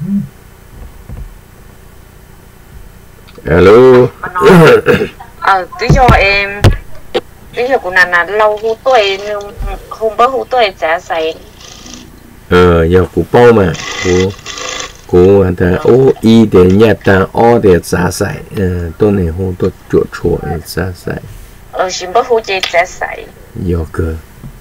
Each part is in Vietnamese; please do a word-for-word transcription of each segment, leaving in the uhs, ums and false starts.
Alo. Ờ, tí cho em tí cho của nàng là lâu hú tuổi hôm bữa hú tuổi trả sấy. Ờ, giờ cụ bao mà cụ cụ anh ta ô y để nhà ta o để trả sải, ờ, tôi này hôm tôi chuột chuột trả sải. Ờ, xin bữa hú chế trả sấy. Giờ cơ,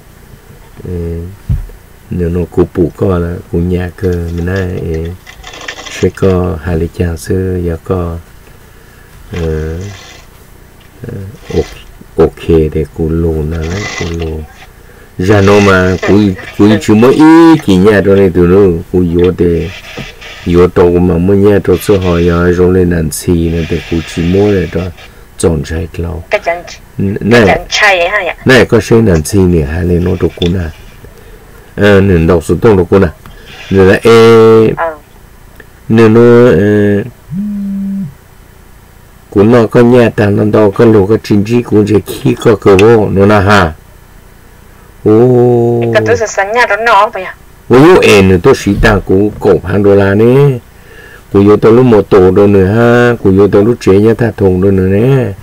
nếu nó cụ bù co là cụ nhà cơ mình nói sẽ có hai lý trang sư giờ có ok để cụ lù nó lấy cụ lù ra nó mà cụ cụ chỉ mới ý chỉ nhà đó này từ nó cụ vô để vô đầu mà mới nhà đó số họ giờ rồi lên nền xì này để cụ chỉ mua để đó chọn trái lâu này này có xây nền xì này hay lên nó đồ cụ nào ờ nền đầu số đông đồ cụ nào nền là e nền nó cụ nó có nhà ta nó đâu có lô có chính trị cụ chỉ khi có cơ vô nó là ha ô cái tôi sẽ sẵn nhà đó nó vậy à ô em tôi sĩ ta cụ cổ hàng đô la nè cụ vô tôi lúc một tổ đồ nữa ha cụ vô tôi lúc chế nhà ta thùng đồ nữa nè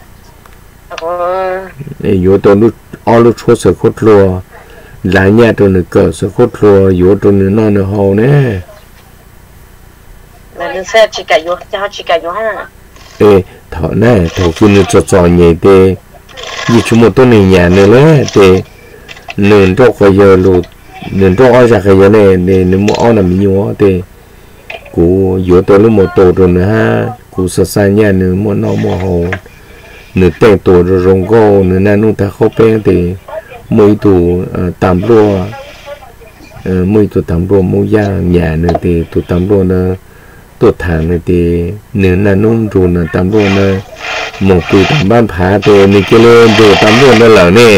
để vô tôi lúc ở lúc chốt sở cốt lùa lá nhà tôi nữa cỡ sở cốt lùa vô tôi nữa nó nữa hậu nè là đừng xe chỉ cả vô cho chỉ cả vô ha ê thọ này thọ cứ nó cho cho nhẹ tê như chúng một tôi này nhà nữa đấy tê nền cho cái giờ lụt nền cho ai ra cái giờ này để nếu mua ăn làm nhiều tê cú yếu tôi lúc một tổ rồi nữa ha cú sợ sai nhà nữa mua nó mua hồ nữa tê tổ rồi rong go nữa nan nu ta khó bé tê mấy tụ tạm lúa mấy tụ tạm lúa mua da nhà nữa tê tụ tạm lúa nữaตัวทางนี่ตีเนื้อนานุ่มรูนตามรูนนะหมกตุยตามบ้านผาตัวนี่ก็เลยดูตามรูนนั่นแหละเนี่ย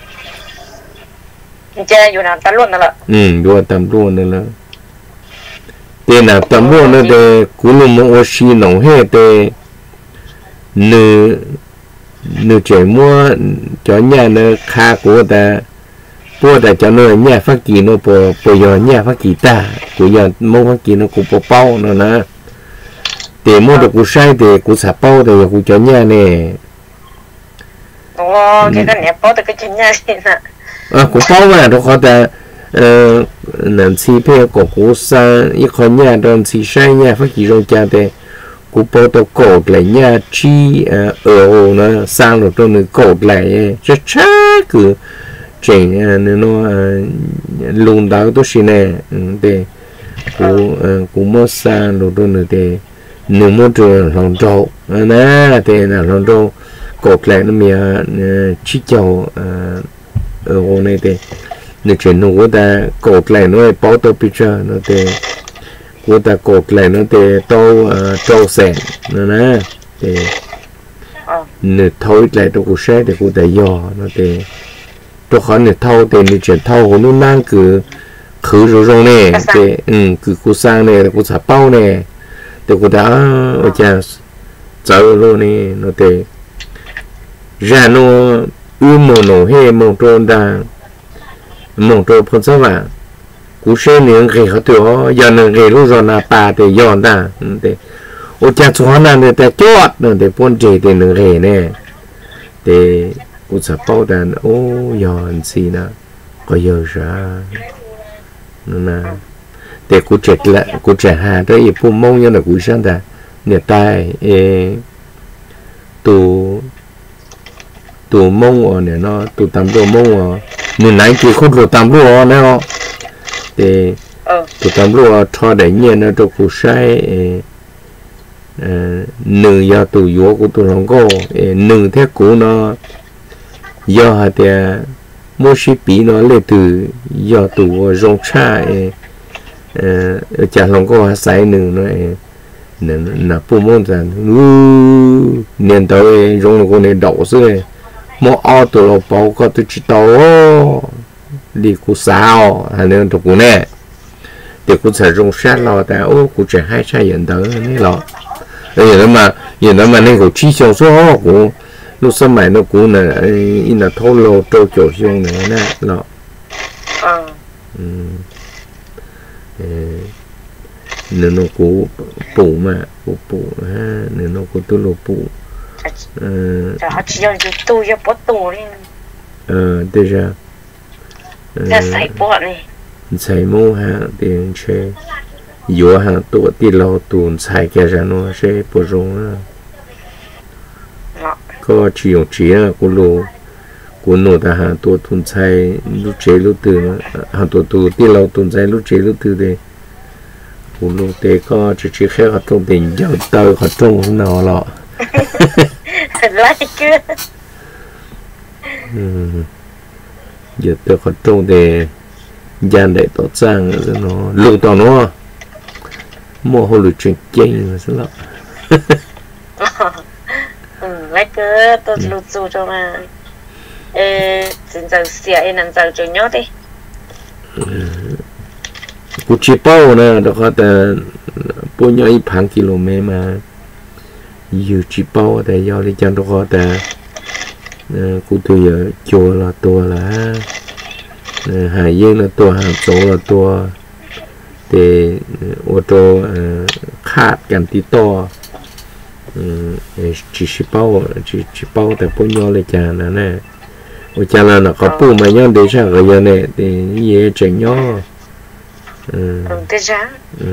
เจออยู่นะตามรูนนั่นแหละอืมดูตามรูนนั่นแหละเตน่ะตามรูนนั่นเตกุลุมโอชีหนองเฮเตเนื้อเนื้อเจ๋มัวจอเนี่ยเนื้อคากูแต่พวกแต่จอเนื้อเนี่ยฟักกีโนปปยอเนี่ยฟักกีตากูยอมฟักกีโนกูปเป้านั่นนะเดี๋ยวมั่วแต่กูใช้เดี๋ยวกูสับเป้าเดี๋ยวกูจะเนี่ยเนี่ยโอ้แค่กันเนี่ยเป้าแต่ก็จะเนี่ยสินะอ่ะกูเป้ามาทุกคนแต่เอ่อนั่นสิเพื่อกูกูสั่งอีกคนเนี่ยตอนสิใช้เนี่ยฟักกี่โรงจานแต่กูเป้าตัวโกดเลยเนี่ยชีเอ่อเออนะสร้างตัวตัวหนึ่งโกดเลยจะใช่คือเจ๋งอ่ะเนี่ยเนาะลุงดาวตัวสิเนี่ยเดี๋ยวกูเอ่อกูมั่วสร้างตัวตัวหนึ่งเดี๋ยวหนึ่งมั่วตัวหลงโจนะเดี๋ยวนะหลงโจกดเลยนั่นมีอ่ะชิเจ้าเอ่อเออโอ้เนี่ยเดี๋ยวนึกถึงหนูก็แต่กดเลยนั่นเป้าตัวพิจารณาเดี๋ยวกูแต่กดเลยนั่นเดี๋ยวตัวเอ่อโจเซนนั่นนะเดี๋ยวนึกถอยเลยตัวกูใช้เดี๋ยวกูแต่ย่อนั่นเดี๋ยวตัวเขาเนี่ยเท่าเต็มนี่เจ็ดเท่าคนนู้นนั่งคือคือรู้ตรงเนี่ยเต็อืมคือกูสร้างเนี่ยกูสับเป้าเนี่ยแต่กูđã ở nhà chờ luôn nè nó tệ ra nó ưu mồ nổ he mồ trôn đà mồ trôn phân sáu vàngกูเชื่อเนี่ยเกี่ยวกับตัวย้อนเกี่ยวรู้รอนาป่าแต่ย้อนได้แต่โอ้จะสอนนั่นแต่จอดนั่นแต่พ้นเจแต่หนึ่งเกี่ยเนี่ยแต่กูจะเป้าดันโอ้ย้อนสินะก็เยอะจ้านั่นนะแต่กูเจ็ดละกูจะหาได้พวกมงยังแต่กูช่างแต่เนี่ยตายเอตัวตัวมงอ่ะเนี่ยเนาะตัวตามตัวมงอ่ะเนี่ยไหนกี่คนตัวตามตัวอ่ะเนี่ยเนาะแต่ตัวตามตัวทอได้เนี่ยนะตัวกูใช้เออหนึ่งยาตัวยัวกูตัวหลงก็เอหนึ่งแท้กูเนาะยาแต่โมชิปีเนาะเลยตัวยาตัวรองชาเอเออจากหลงก็ใส่หนึ่งเนาะเอเนี่ยนะปุ่มมันจะนู้เนี่ยตัวเอรองก็เนี่ยดอกซื้อมอเอาตัวเราเป่าก็ตัวจิตโตดีกูสาวอันนี้ตัวกูเนี่ยเดี๋ยวกูจะรองชาเราแต่โอ้กูจะให้ใช้ยันเตอร์นี่หรออย่างนั้นมาอย่างนั้นมาเนี่ยกูชี้ช่องซ้อกูlúc sớm mày nó cũng là in là thô lô trâu chỗ xương này nè nó nửa nó cú bù mà cú bù ha nửa nó cú tu lô bù ờ họ chỉ cho tôi cho bớt tù đi ờ đây ra ra sải bớt này sải mô ha tiền chơi yếu ha tổ ti lâu tuần sải cái ra nó sẽ bổ sung có chỉ dùng chỉ là cú lô cú nô ta ha tổ tuần sải lúc chơi lúc từ ha tổ tổ ti lâu tuần sải lúc chơi lúc từ đây cú lô tê có chỉ chỉ khác ở trong tiền giàu tơ ở trong không nào lọ lại cứ giờ tôi có trong để gian để tốt sang nó lưu tao nó mua hồ lụt chuyện kinh mà sao ừ lại cứ tôi lưu住cho mà ê chính giờ xỉa em làm giờ cho nhớ đi cú chỉ bao nè đó có ta bao nhiêu ít hàng km mà nhiều chỉ bao để giao đi chân đó có ta cú tôi giờ chùa là tua là hải dương là tua hàng số là tua để ô tô khátกันtí to chỉ chỉ bao chỉ chỉ baoแต่bao nhiêuเลยchả là nè ô chả là nó có bù mà nhau để sao cái giờ này để gì chỉnh nhau ừ thế ra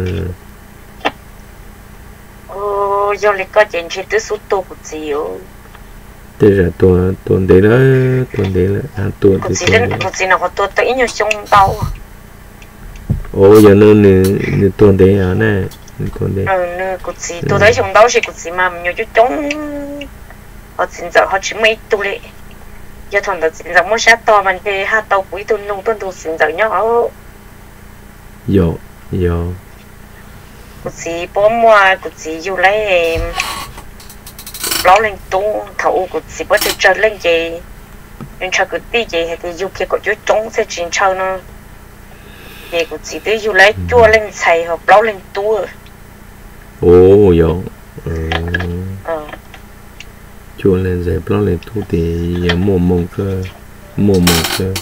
ô giờ lại có chuyện chỉ tới số tô của chị thế là tuần tuần đấy đó tuần đấy là à tuần thì tuần đấy của chị nó có tuần tới nhiều trong tàu ồ giờ nó nè nè tuần đấy à nè tuần đấy ừ nè của chị tuần đấy trong tàu thì của chị mà nhiều chút trong họ chính giờ họ chỉ mấy tu lệ giờ thằng đó chính giờ muốn sát to mình thì hai tàu cuối tuần nông tuần tu chính giờ nhỏ yo yo của chị bố mua của chị yêu lấy lão lên tu thầu của chị bắt đầu chơi lên gì nên chơi cái tí gì thì yêu kia có chút trống sẽ chuyển chơi nó thì của chị tới yêu lấy chua lên xài hoặc lão lên tu ồ yo ờ chua lên xài lão lên tu thì mua mông cơ mua mông cơ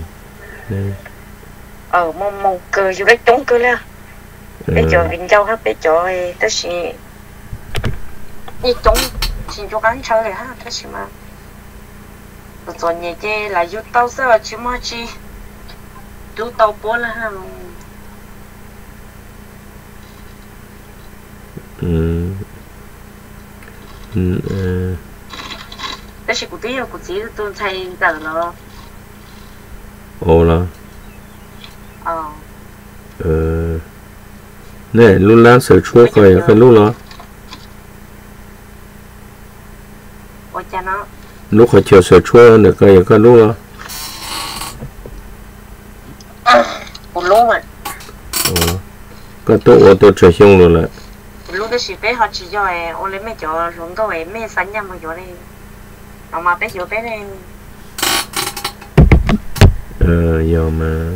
ờ mông mông cơ yêu lấy trống cơ là bây giờ mình châu hết bây giờ tới khi đi trống xin cho gắn chơi ha thế chứ mà rồi nhẹ chứ là yêu tao sao chứ mà chi chú tao bố là ha ừ ừ thế chứ của tí của tí tôi thấy giờ nó ồ là ờ ờ nè lúc lá sợi chua coi cái lúc đó cho nó lúc họ chờ sợi chua được coi cái lúc đó một lúc mà ờ cái tổ ô tô chạy xong rồi lại lúc đó chỉ bé họ chỉ cho em ô lấy mấy chỗ xuống đâu em mấy sắn nhầm một chỗ này nó mà bé chỗ bé này ờ giờ mà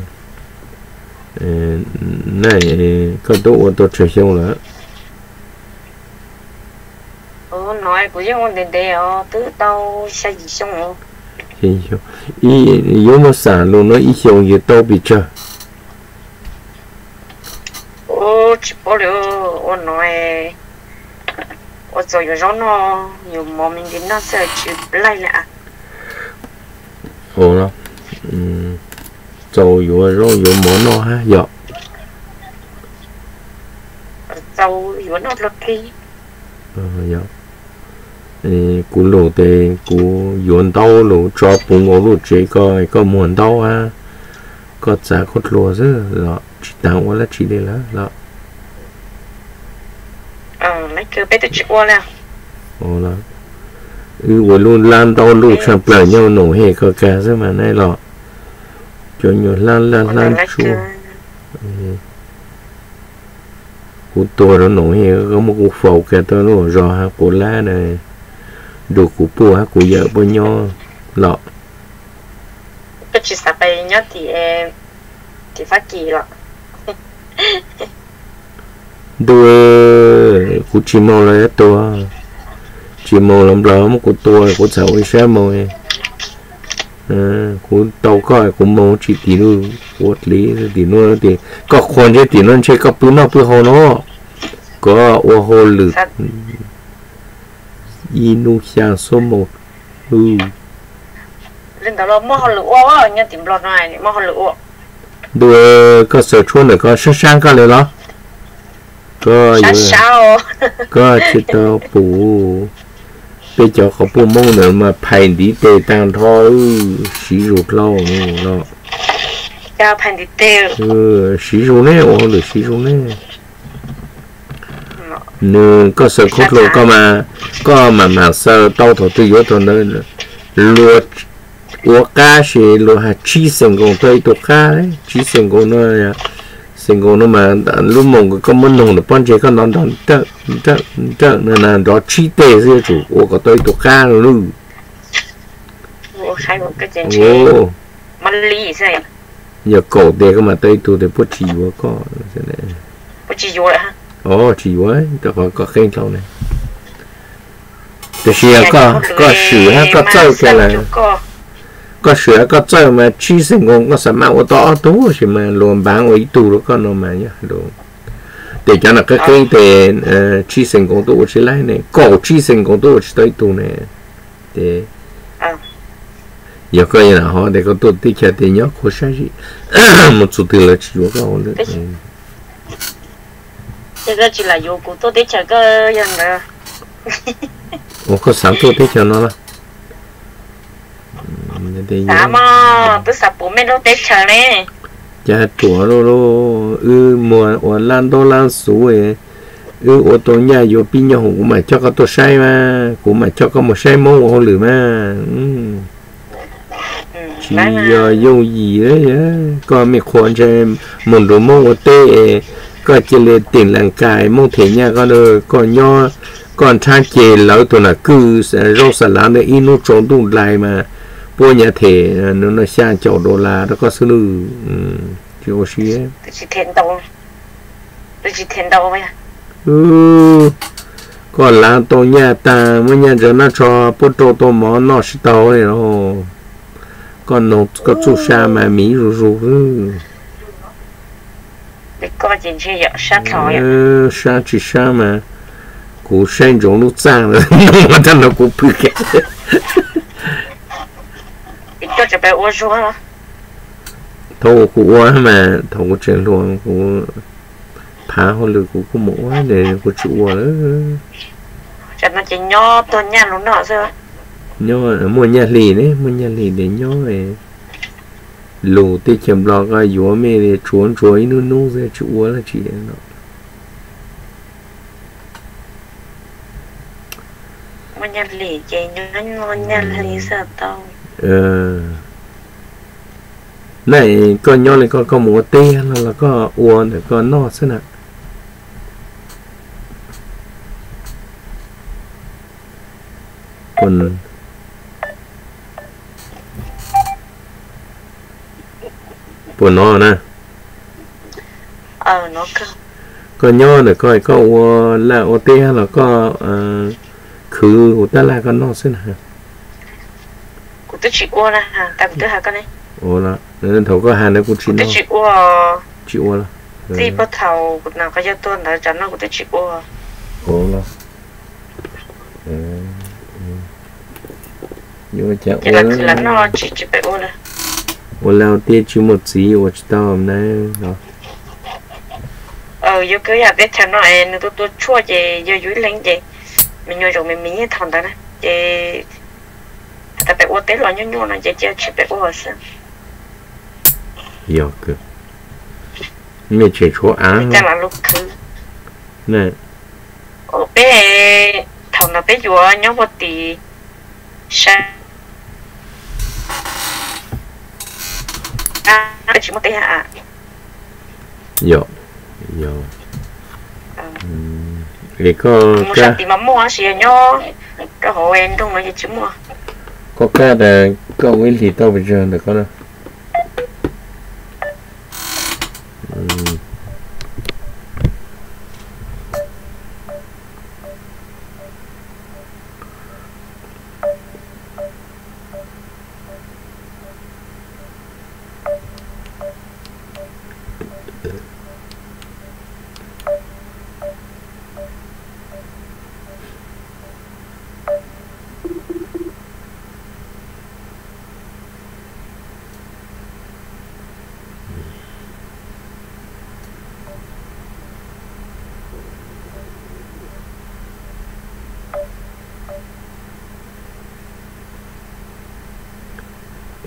này cái tổ ô tô chạy xong rồi ừ nói của những con đền đèo từ tàu xe gì xong rồi hình xong ý yếu mà sản luôn nó ý xong gì tao bị chơi ô chỉ bảo liệu ô nói ô rồi giờ nó nó nhiều món mình đến nó sẽ chịu lại nè ồ đó rồi rồi rồi rồi món nó ha dạ rồi rồi nó lật đi ờ dạ cú lô tê cú yuan tao lô cho bún ngô lô chế coi có muôn tao ha có giá có lô chứ là chỉ tao là chỉ đây là là ờ mấy cái bé tôi chịu qua nè ồ là ừ vừa luôn lan tao lô chạm lại nhau nổ hè có cả chứ mà này là cho nhiều lan lan lan chua cú tôi nó nổ hè có một cú phẩu cái tôi nó rò ha cú lá này đồ của bố ha của vợ bao nhiêu lọ tôi chỉ sợ bay nhớ thì em thì phát kỳ lọ đôi của chị mò là to chị mò làm lắm của tôi của cháu ấy xem mồi của tàu coi của mò chỉ tí nữa của lý tí nữa thì có khoan chứ tí nữa chơi có bữa nào bữa hồ nó có ô hô lực inu sang số một ừ lên đó là mua họ lụa nhá tìm lọt này mua họ lụa đua có sở chuôn được có sát sang cóเลยเหรอcó sao có chỉ tao bù bây giờ họ bù mông nữa mà phải đi tê tăng thôi sử dụng lâu lâu cho phải đi tê ừ sử dụng này ô được sử dụng này nè có sở khốt rồi có mà có mà mà sợ đau thổ tự yếu thổ nơi luôn我家是落下七成功对独家嘞，七成功那呀，成功那嘛，如梦个根本弄的半截个难当得得得那那到七代这主，我个对独家了喽。 我还有个件事，哦，蛮厉害。 有狗的个嘛对独的不止我个，真的。 不止我哈。 哦，止我，这个个很少呢。就是个个树啊，个走起来。có sữa có chơi mà chi sinh ngon có sản mạo to tú thì mà luôn bán ở tù đó con nó mà nhá luôn để cho nó cái cái để chi sinh ngon tú chỉ lấy này cổ chi sinh ngon tú chỉ tới tù này để giờ coi như là họ để có tụ tí kia để nhớ khó sao gì một chút từ là chỉ có con đấy cái cái chỉ là yêu cụ tôi để chờ cái gì nữa ủa có sáng tôi để chờ nó là sao mà tôi sắp bố mẹ nó tết chờ nè cha tuổi rồi rồi ừ mùa ở lan đô lan số ấy ừ ở tổ nhà vô pin nhau cũng mà cho có tổ sai mà cũng mà cho có một sai mông hồ lửa mà chỉ giờ vô gì đấy có mấy khoản chơi một đồ mông ở tê có chỉ là tiền làng cài mông thế nhà có được còn nho còn trang chế lỡ tụi là cứ rau xà lá để in nó trốn tụi lại mà bố nhà thể nó nó sang chậu đô la nó có số nữ chỉ có gì ấy chỉ thiên đâu chỉ thiên đâu vậy ừ còn là tổ nhà ta mới nhà cho nó cho bố tô tô mỏ nó sẽ tàu này nó còn nó có chú sa mà mỹ rù rù ừ để có chuyện gì vậy sa thỏi ừ sa chỉ sa mà cú sen giống lúc sang rồi mà thằng nó cũng bự cái cho cho bé uống rồi hả? Thâu của uống mà thâu của chuyện luôn của phá hồi lửa của của mổ để của chủ uống nữa. Cho nó chỉ nho tôi nhà nó nọ sao? Nho mua nhà lì đấy mua nhà lì để nho này lù tê chém lò cái dúa mê để chuồn chuối nu nu ra chủ uống là chỉ nó. Mua nhà lì chỉ nó mua nhà lì sao tao? Ờ này con nhỏ này con có một tê là là có uốn để con nó thế nào còn của nó nè ờ nó cơ con nhỏ để coi có uốn là ô tê là có khử của ta là con nó thế nào tôi chỉ uống là hàng tại tôi hàng cái này ủa là nên thầu có hàng đấy cũng chỉ nó tôi chỉ uống chỉ uống là gì bắt thầu nào cái cho tôi là cho nó tôi chỉ uống ủa là nhưng mà chả uống là cứ là nó chỉ chỉ phải uống là uống là tiêu chỉ một gì uống chỉ tao hôm nay đó ờ giờ cứ nhà biết thằng nó em tôi tôi chua gì giờ dưới lên gì mình nhồi rồi mình mình như thằng đó nè chị ta phải uống tết là nhon nhon là chỉ chỉ chỉ phải uống sao? Yok cơ. Mình chỉ chỗ ăn. Chắc là lúc cứ. Nè. Ở bé thằng nào bé vừa nhớ một tí sao? À, chỉ một tí hả? Yok. Yok. Thì có một sản tí mà mua gì nhớ cái hồ em trong nó chỉ mua có cái là câu ấy thì tao bây giờ được có đâu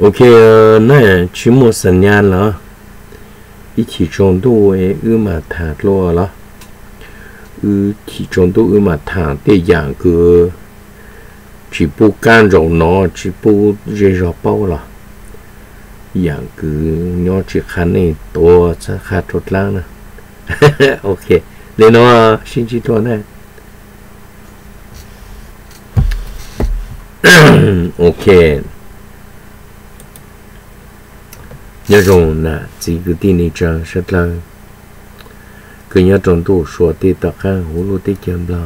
ok nè chỉ một sinh nhật là ít chỉ trong đó ấy ư mà thả lo là ư chỉ trong đó ư mà thả để dạng cứ chỉ bu can rau nó chỉ bu dây rau bao là dạng cứ nhỏ chỉ khăn này to sẽ khá tốt lắm nè ok nên nó xin chỉ to này ok nhớ rằng là chỉ cứ tin này chẳng rất là cứ nhớ trong tủ số thì tất cả hữu lưu tích chấm lo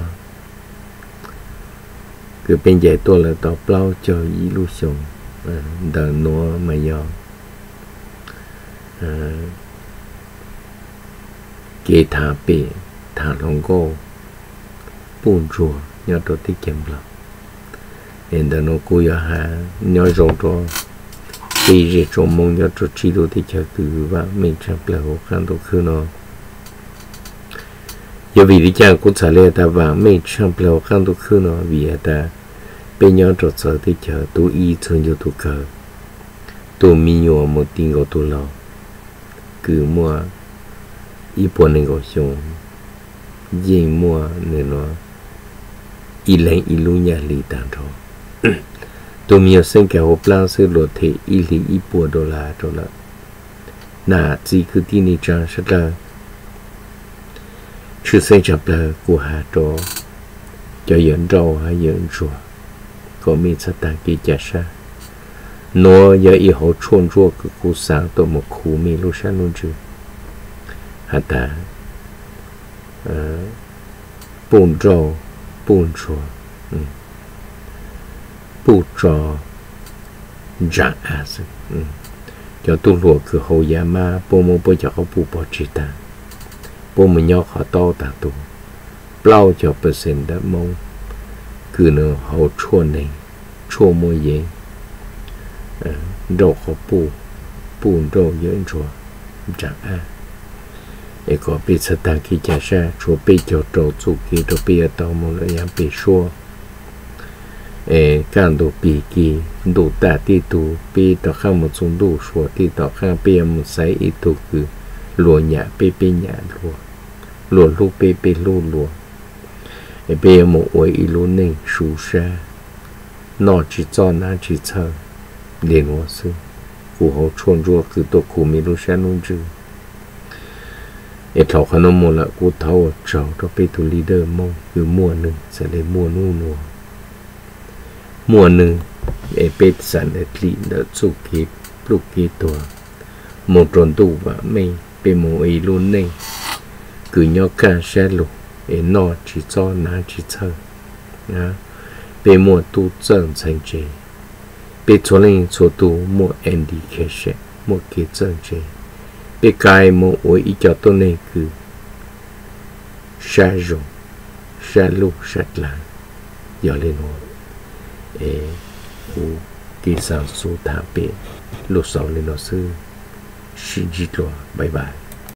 cứ bên giải tôi là tao bao cho ý lưu sống đờ nó mà giờ kê thả bể thả lòng cô buồn rùa nhớ tôi tích chấm lo nên đờ nó cố giờ hà nhớ rằng cho bây giờ trong mong nhớ cho chỉ đồ thì chờ từ và mình chẳng là khó khăn đâu cứ nó giờ vì đi chăng cũng trả lời ta và mình chẳng là khó khăn đâu cứ nó vì ta bên nhau cho sợ thì chờ tôi ý thương cho tôi cờ tôi mi nhỏ một tiếng của tôi lo cứ mua ý buồn này gọi xong gì mua nên nó ý lên ý lu nhà lì tàn rồi tôiมีเส้นแก้วปลาซื้อรถเทอีหลีอีปัวดอลลาร์ตัวละน่าจีคือที่นี่จังชัดละชื่อเส้นจับละกูหาตัวจะยืนรอให้ยืนชัวก็มีสตางกีจัดซะนัวยาอีหัวชวนชัวคือกูสาวตัวหมกคูมีลูกชายนุ่นจือฮัตตาปูนรอปูนชัว不着长啊是，嗯，叫都落去后呀嘛，不么不叫好不不知道，不么要好到达多，不老叫不成的梦，cứ nó hậu chua này chua môi gì, rau họ bù bù rau dưỡng chua chẳng à, ấy có bị sát tăng khi trả ra chua bị cho trâu chú kia rồi bị ở tàu một lần nhắm bị xua ê càng đồ bị kỳ đồ tạ tí tù bị tao khang một số đồ xua tí tao khang bị một sấy ít tù cứ lùa nhả bị bị nhả lùa lùa lù bị bị lù lùa ê bị một ôi ít lù nên xù xa nó chỉ cho nó chỉ chờ liền hóa sư cụ hậu chuồn rùa cứ tổ cụ mi lù xa nung chữ ê thọ khả năng một là cụ thâu trâu cho bị tù leader mong cứ mua nâng sẽ lấy mua nu nùa mùa nương để bết sản để lì đỡ chụp kịp lúc kia tòa một tròn tủ và mây bê mồ ấy luôn này cứ nhau cả xe lục để nó chỉ cho nó chỉ chờ bê mùa tu chân thành chế bê cho lên cho tu mùa indication mùa kia chân chế bê cái mùa ấy ý cho tôi này cứ xe rộng xe lục xe làng giờ lên hồ ê u kỳ sản số thả bể lúc sau lên nó sư xin chỉ lo bye bye.